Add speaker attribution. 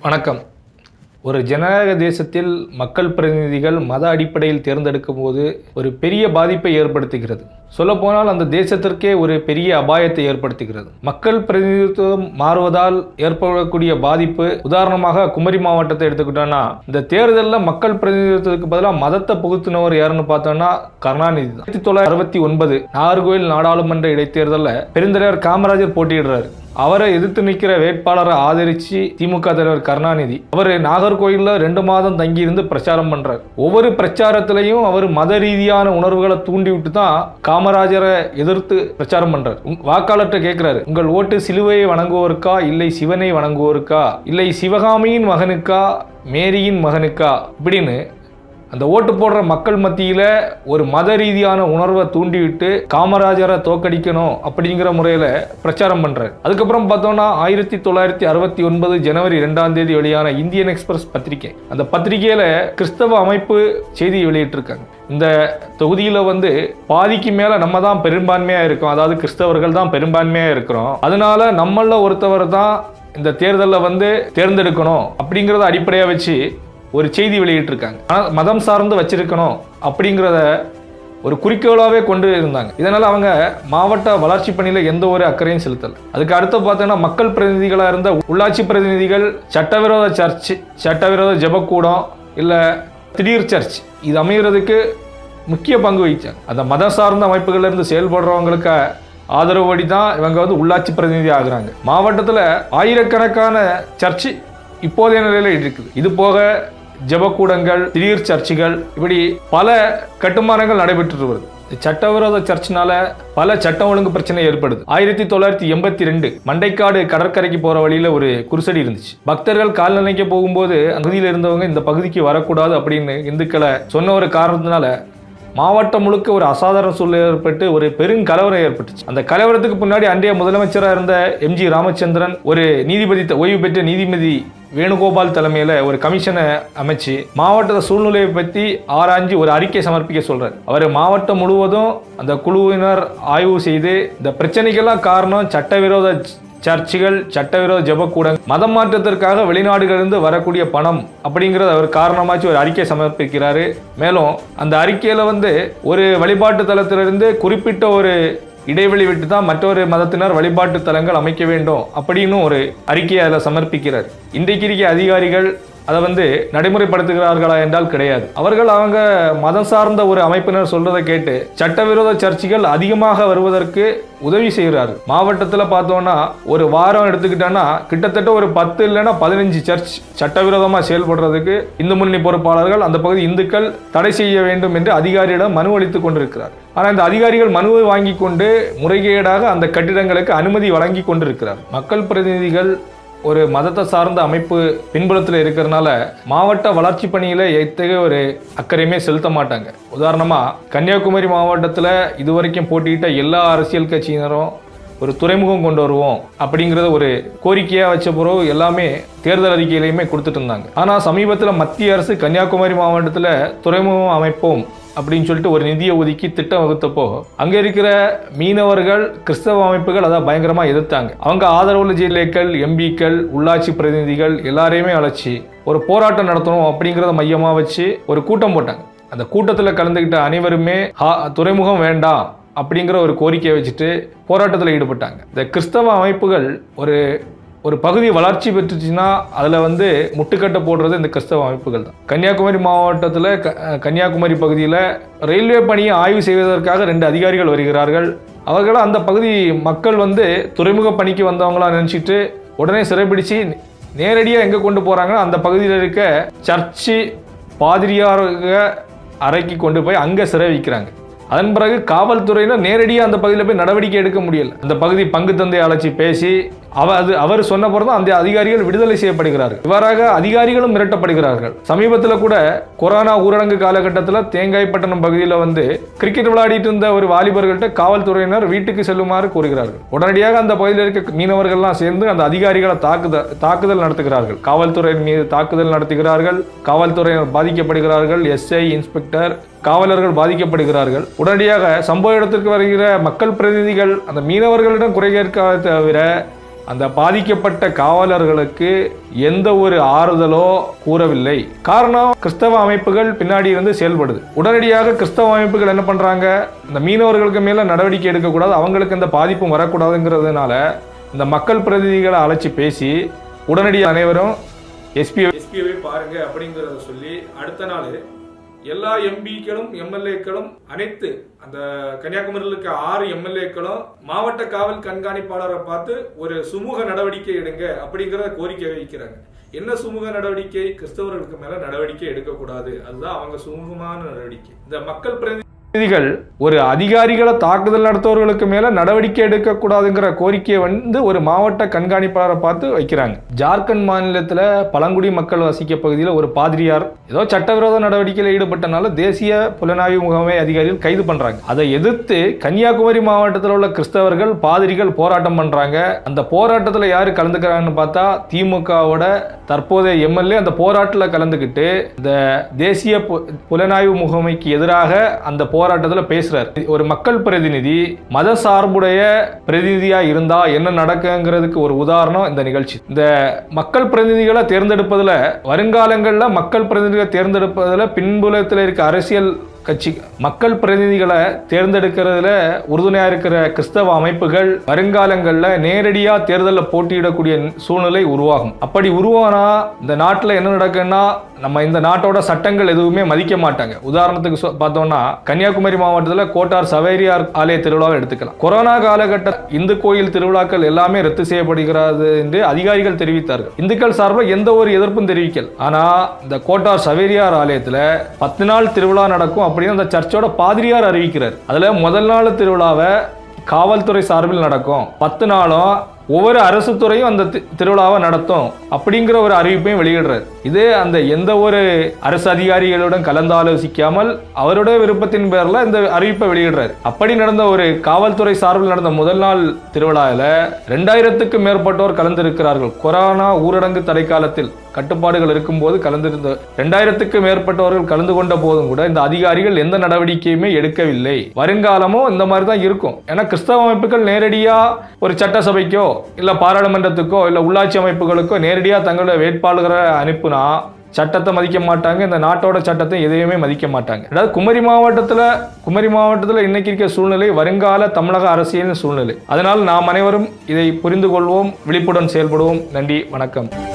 Speaker 1: வணக்கம். ஒரு ஜனநாயக தேசத்தில் மக்கள் பிரதிநிதிகள் மத அடிப்படையில் தேர்ந்தெடுக்கும் போது ஒரு பெரிய பாதிப்பை ஏற்படுத்துகிறது. சொல்லப்போனால் அந்த தேசத்திற்கே ஒரு பெரிய அபாயத்தை ஏற்படுத்துகிறது. மக்கள் பிரதிநிதித்துவம் மாறுவதால் ஏற்படக்கூடிய பாதிப்பு, உதாரணமாக குமரி மாவட்டத்தை எடுத்துக்கிட்டோம்னா, இந்த தேர்தலில் மக்கள் பிரதிநிதித்துவத்துக்கு பதிலாக மதத்தை புகுத்தினவர் யாருன்னு பார்த்தோம்னா கருணாநிதி தான். 1969 நாகர்கோவில் நாடாளுமன்ற இடைத்தேர்தலில் பெருந்தலைவர் காமராஜர் போட்டியிடுறாரு. அவரை எதிர்த்து நிற்கிற வேட்பாளரை ஆதரிச்சு திமுக தலைவர் கருணாநிதி அவர் நாகர்கோயில்ல 2 மாதம் தங்கியிருந்து பிரச்சாரம் பண்றார். ஒவ்வொரு பிரச்சாரத்திலையும் அவர் மத ரீதியான உணர்வுகளை தூண்டி விட்டு தான் காமராஜரை எதிர்த்து பிரச்சாரம் பண்றார். வாக்காளர்கிட்ட கேட்கிறாரு, உங்கள் ஓட்டு சிலுவையை வணங்குவோருக்கா, இல்லை சிவனை வணங்குவோருக்கா, இல்லை சிவகாமியின் மகனுக்கா, மேரியின் மகனுக்கா இப்படின்னு அந்த ஓட்டு போடுற மக்கள் மத்தியில ஒரு மத ரீதியான உணர்வை தூண்டிவிட்டு காமராஜரை தோக்கடிக்கணும் அப்படிங்கிற முறையில பிரச்சாரம் பண்றாரு. அதுக்கப்புறம் பார்த்தோம்னா 1969 ஜனவரி 2ஆம் தேதி வெளியான இந்தியன் எக்ஸ்பிரஸ் பத்திரிகை, அந்த பத்திரிகையில கிறிஸ்தவ அமைப்பு செய்தி வெளியிட்டிருக்காங்க. இந்த தொகுதியில பாதிக்கு மேல நம்ம தான் பெரும்பான்மையா இருக்கோம், அதாவது கிறிஸ்தவர்கள் தான் பெரும்பான்மையா இருக்கிறோம், அதனால நம்மள ஒருத்தவர் தான் இந்த தேர்தலில் தேர்ந்தெடுக்கணும் அப்படிங்கிறத அடிப்படையா வச்சு ஒரு செய்தி வெளியிட்டிருக்காங்க. ஆனால் மதம் சார்ந்து வச்சிருக்கணும் அப்படிங்கிறத ஒரு குறிக்கோளாகவே கொண்டு இருந்தாங்க. இதனால் அவங்க மாவட்ட வளர்ச்சி பணியில் எந்த ஒரு அக்கறையும் செலுத்தலை. அதுக்கு அடுத்து பார்த்தோன்னா மக்கள் பிரதிநிதிகளாக இருந்த உள்ளாட்சி பிரதிநிதிகள் சட்டவிரோத சர்ச், சட்டவிரோத ஜெபக்கூடம், இல்லை திடீர் சர்ச் இது அமைகிறதுக்கு முக்கிய பங்கு வகிச்சாங்க. அந்த மதம் சார்ந்த அமைப்புகள்ல இருந்து செயல்படுறவங்களுக்கு ஆதரவுபடி தான் இவங்க உள்ளாட்சி பிரதிநிதி ஆகுறாங்க. மாவட்டத்தில் ஆயிரக்கணக்கான சர்ச் இப்போதைய நிலையில் இருக்குது. இது போக ஜெபக்கூடங்கள், திடீர் சர்ச்சுகள், இப்படி பல கட்டுமானங்கள் நடைபெற்று வருது. சட்டவிரோத சர்ச்சினால பல சட்ட ஒழுங்கு பிரச்சனை ஏற்படுது. 1982 மண்டைக்காடு கடற்கரைக்கு போற வழியில ஒரு குருசடி இருந்துச்சு. பக்தர்கள் கால்நடைக்க போகும்போது அந்த பகுதியில் இருந்தவங்க இந்த பகுதிக்கு வரக்கூடாது அப்படின்னு இந்துக்களை சொன்ன ஒரு காரணத்தினால மாவட்டம் முழுக்க ஒரு அசாதாரண சூழ்நிலை ஏற்பட்டு ஒரு பெருங்கலவரம் ஏற்பட்டுச்சு. அந்த கலவரத்துக்கு பின்னாடி அன்றைய முதலமைச்சராக இருந்த எம்ஜி ராமச்சந்திரன் ஒரு நீதிபதி, ஓய்வு பெற்ற நீதிபதி வேணுகோபால் தலைமையில ஒரு கமிஷனை அமைச்சு மாவட்ட சூழ்நிலையை பற்றி ஆராய்ஞ்சு ஒரு அறிக்கை சமர்ப்பிக்க சொல்றாரு. அவர் மாவட்டம் முழுவதும் அந்த குழுவினர் ஆய்வு செய்து இந்த பிரச்சனைக்கெல்லாம் காரணம் சட்டவிரோத சர்ச்சுகள், சட்டவிரோத ஜெபக்கூடங்கள், மதம் மாற்றத்திற்காக வெளிநாடுகளிலிருந்து வரக்கூடிய பணம் அப்படிங்கிறது அவர் காரணமாச்சு ஒரு அறிக்கை சமர்ப்பிக்கிறாரு. மேலும் அந்த அறிக்கையில ஒரு வழிபாட்டு தலத்திலிருந்து குறிப்பிட்ட ஒரு இடைவெளி விட்டு தான் மற்றொரு மதத்தினர் வழிபாட்டு தலங்கள் அமைக்க வேண்டும் அப்படின்னு ஒரு அறிக்கையை அதில் சமர்ப்பிக்கிறார். இன்றைக்கு இருக்க அதிகாரிகள் அதை நடைமுறைப்படுத்துகிறார்களா என்றால் கிடையாது. அவங்க மதம் சார்ந்த ஒரு அமைப்பினர் சொல்றதை கேட்டு சட்டவிரோத சர்ச்சுகள் அதிகமாக வருவதற்கு உதவி செய்கிறார்கள். மாவட்டத்தில் பார்த்தோம்னா ஒரு வாரம் எடுத்துக்கிட்டோன்னா கிட்டத்தட்ட ஒரு 10 இல்லைன்னா 15 சர்ச் சட்டவிரோதமாக செயல்படுறதுக்கு இந்து முன்னணி பொறுப்பாளர்கள் அந்த பகுதி இந்துக்கள் தடை செய்ய வேண்டும் என்று அதிகாரியிடம் மனு அளித்துக் கொண்டிருக்கிறார். ஆனால் இந்த அதிகாரிகள் மனுவை வாங்கி கொண்டு முறைகேடாக அந்த கட்டிடங்களுக்கு அனுமதி வழங்கி கொண்டிருக்கிறார். மக்கள் பிரதிநிதிகள் ஒரு மதத்தை சார்ந்த அமைப்பு பின்புலத்தில் இருக்கிறதுனால மாவட்ட வளர்ச்சி பணியில் எத்தகைய ஒரு அக்கறையுமே செலுத்த மாட்டாங்க. உதாரணமாக கன்னியாகுமரி மாவட்டத்தில் இதுவரைக்கும் போட்டியிட்ட எல்லா அரசியல் கட்சியினரும் ஒரு துறைமுகம் கொண்டு வருவோம் அப்படிங்கிறத ஒரு கோரிக்கையாக வச்ச பிறகு எல்லாமே தேர்தல் அறிக்கையிலையுமே கொடுத்துட்டு இருந்தாங்க. ஆனால் சமீபத்தில் மத்திய அரசு கன்னியாகுமரி மாவட்டத்தில் துறைமுகம் அமைப்போம் அப்படின்னு சொல்லிட்டு ஒரு நிதியை ஒதுக்கி திட்டம் வகுத்தப்போ அங்கே இருக்கிற மீனவர்கள், கிறிஸ்தவ அமைப்புகள் அதை பயங்கரமாக எதிர்த்தாங்க. அவங்க ஆதரவுள்ள ஜில்லேக்கள், எம்பிக்கள், உள்ளாட்சி பிரதிநிதிகள் எல்லாரையுமே அழைச்சி ஒரு போராட்டம் நடத்தணும் அப்படிங்கிறத மையமாக வச்சு ஒரு கூட்டம் போட்டாங்க. அந்த கூட்டத்தில் கலந்துக்கிட்ட அனைவருமே துறைமுகம் வேண்டாம் அப்படிங்கிற ஒரு கோரிக்கையை வச்சுட்டு போராட்டத்தில் ஈடுபட்டாங்க. இந்த கிறிஸ்தவ அமைப்புகள் ஒரு பகுதி வளர்ச்சி பெற்றுச்சுன்னா அதில் முட்டுக்கட்டை போடுறது இந்த கிறிஸ்தவ அமைப்புகள் தான். கன்னியாகுமரி மாவட்டத்தில் கன்னியாகுமரி பகுதியில் ரயில்வே பணியை ஆய்வு செய்வதற்காக 2 அதிகாரிகள் வருகிறார்கள். அவர்கள் அந்த பகுதி மக்கள் துறைமுக பணிக்கு வந்தவங்களா நினச்சிட்டு உடனே சிறைப்பிடிச்சு நேரடியாக எங்கே கொண்டு போகிறாங்கன்னா அந்த பகுதியில் இருக்க சர்ச்சு பாதிரியார அறைக்கு கொண்டு போய் அங்கே சிறை வைக்கிறாங்க. அதன் பிறகு காவல்துறையினர் நேரடியாக அந்த பகுதியில் போய் நடவடிக்கை எடுக்க முடியல. அந்த பகுதி பங்கு தந்தை அழைச்சி பேசி அவர் சொன்ன பிறகு அந்த அதிகாரிகள் விடுதலை செய்யப்படுகிறார்கள். இவ்வாறாக அதிகாரிகளும் மிரட்டப்படுகிறார்கள். சமீபத்தில் கூட கொரோனா ஊரடங்கு காலகட்டத்தில் தேங்காய்பட்டணம் பகுதியில் கிரிக்கெட் விளையாடிட்டு இருந்த ஒரு வாலிபர்கள்ட்ட காவல்துறையினர் வீட்டுக்கு செல்லுமாறு கூறுகிறார்கள். உடனடியாக அந்த பகுதியில் இருக்க மீனவர்கள்லாம் சேர்ந்து அந்த அதிகாரிகளை தாக்குதல் நடத்துகிறார்கள். காவல்துறையின் மீது தாக்குதல் நடத்துகிறார்கள். காவல்துறையினர் பாதிக்கப்படுகிறார்கள். எஸ்ஐ, இன்ஸ்பெக்டர், காவலர்கள் பாதிக்கப்படுகிறார்கள். உடனடியாக சம்பவ இடத்திற்கு வருகிற மக்கள் பிரதிநிதிகள் அந்த மீனவர்களிடம் குறை கேட்க தவிர அந்த பாதிக்கப்பட்ட காவலர்களுக்கு எந்த ஒரு ஆறுதலோ கூறவில்லை. காரணம், கிறிஸ்தவ அமைப்புகள் பின்னாடி இருந்து செயல்படுது. உடனடியாக கிறிஸ்தவ அமைப்புகள் என்ன பண்றாங்க, இந்த மீனவர்களுக்கு மேல நடவடிக்கை எடுக்கக்கூடாது, அவங்களுக்கு இந்த பாதிப்பும் வரக்கூடாதுங்கிறதுனால இந்த மக்கள் பிரதிநிதிகளை அழைச்சி பேசி உடனடியாக அனைவரும் எஸ்பியை பாருங்க அப்படிங்கிறத சொல்லி அடுத்த நாள் எல்லா எம்பிக்களும் எம்எல்ஏக்களும் அனைத்து அந்த கன்னியாகுமரியில் இருக்க 6 எம்எல்ஏக்களும் மாவட்ட காவல் கண்காணிப்பாளரை பார்த்து ஒரு சுமூக நடவடிக்கை எடுங்க அப்படிங்கிற கோரிக்கை வைக்கிறாங்க. என்ன சுமூக நடவடிக்கை? கிறிஸ்தவர்களுக்கு மேல நடவடிக்கை எடுக்கக்கூடாது, அதுதான் அவங்க சுமூகமான நடவடிக்கை. இந்த மக்கள் பிரதிநிதிகள் ஒரு அதிகாரிகளை தாக்குதல் நடத்துவர்களுக்கு மேல நடவடிக்கை எடுக்கக்கூடாதுங்கிற கோரிக்கையை ஒரு மாவட்ட கண்காணிப்பாளரை பார்த்து வைக்கிறாங்க. ஜார்க்கண்ட் மாநிலத்தில் பழங்குடி மக்கள் வசிக்க பகுதியில் ஒரு பாதிரியார் ஏதோ சட்டவிரோத நடவடிக்கையில் ஈடுபட்டனால தேசிய புலனாய்வு முகமை அதிகாரிகள் கைது பண்றாங்க. அதை எதிர்த்து கன்னியாகுமரி மாவட்டத்தில் உள்ள கிறிஸ்தவர்கள் பாதிரிகள் போராட்டம் பண்றாங்க. அந்த போராட்டத்தில் யாரு கலந்துக்கிறாங்கன்னு பார்த்தா திமுகவோட தற்போதைய எம்எல்ஏ அந்த போராட்டத்தில் கலந்துக்கிட்டு இந்த தேசிய புலனாய்வு முகமைக்கு எதிராக அந்த போராட்டத்தில் பேசுறார். ஒரு மக்கள் பிரதிநிதி மத சார்புடைய பிரதிநிதியா இருந்தா என்ன நடக்குங்கிறதுக்கு ஒரு உதாரணம் இந்த நிகழ்ச்சி. இந்த மக்கள் பிரதிநிதிகளை தேர்ந்தெடுப்பதில் வருங்காலங்களில் மக்கள் பிரதிநிதிகளை தேர்ந்தெடுப்பதில் பின்புலத்தில் இருக்க அரசியல் கட்சி மக்கள் பிரதிநிதிகளை தேர்ந்தெடுக்கிறதுல உறுதுணையா இருக்கிற கிறிஸ்தவ அமைப்புகள் வருங்காலங்களில் நேரடியா தேர்தலில் போட்டியிடக்கூடிய சூழ்நிலை உருவாகும். அப்படி உருவானா இந்த நாட்டில் என்ன நடக்குன்னா, நம்ம இந்த நாட்டோட சட்டங்கள் எதுவுமே மதிக்க மாட்டாங்க. உதாரணத்துக்கு பார்த்தோம்னா கன்னியாகுமரி மாவட்டத்தில் கோட்டார் சவேரியார் ஆலய திருவிழாவை எடுத்துக்கலாம். கொரோனா காலகட்ட இந்து கோயில் திருவிழாக்கள் எல்லாமே ரத்து செய்யப்படுகிறது என்று அதிகாரிகள் தெரிவித்தார்கள். இந்துக்கள் சார்பில் எந்த ஒரு எதிர்ப்பும் தெரிவிக்கல. ஆனா இந்த கோட்டார் சவேரியார் ஆலயத்தில் 10 நாள் திருவிழா நடக்கும் அப்படின்னு அந்த சர்ச்சோட பாதிரியார் அறிவிக்கிறார். அதுல முதல் நாள் திருவிழாவை காவல்துறை சார்பில் நடக்கும், 10 நாளும் ஒவ்வொரு அரசு துறையும் அந்த திருவிழாவை நடத்தும் அப்படிங்கிற ஒரு அறிவிப்பையும் வெளியிடுறார். இது அந்த எந்த ஒரு அரசு அதிகாரிகளுடன் கலந்தாலோசிக்காமல் அவருடைய விருப்பத்தின் பேர்ல இந்த அறிவிப்பை வெளியிடுறார். அப்படி நடந்த ஒரு காவல்துறை சார்பில் நடந்த முதல் நாள் திருவிழாவில் 2000க்கும் மேற்பட்டோர் கலந்திருக்கிறார்கள். கொரோனா ஊரடங்கு தடை காலத்தில் கட்டுப்பாடுகள் இருக்கும்போது கலந்திருந்த 2000க்கும் மேற்பட்டவர்கள் கலந்து கொண்ட போதும் கூட இந்த அதிகாரிகள் எந்த நடவடிக்கையுமே எடுக்கவில்லை. வருங்காலமும் இந்த மாதிரி தான் இருக்கும். ஏன்னா கிறிஸ்தவ அமைப்புகள் நேரடியா ஒரு சட்டசபைக்கோ இல்ல பாராளுமன்றத்துக்கோ இல்ல உள்ளாட்சி அமைப்புகளுக்கோ நேரடியா தங்களுடைய வேட்பாளர்களை அனுப்புனா சட்டத்தை மதிக்க மாட்டாங்க, இந்த நாட்டோட சட்டத்தை எதையுமே மதிக்க மாட்டாங்க. அதாவது குமரி மாவட்டத்தில் இன்னைக்கு இருக்க சூழ்நிலை வருங்கால தமிழக அரசியல் சூழ்நிலை. அதனால் நாம் அனைவரும் இதை புரிந்து கொள்வோம், விழிப்புடன் செயல்படுவோம். நன்றி, வணக்கம்.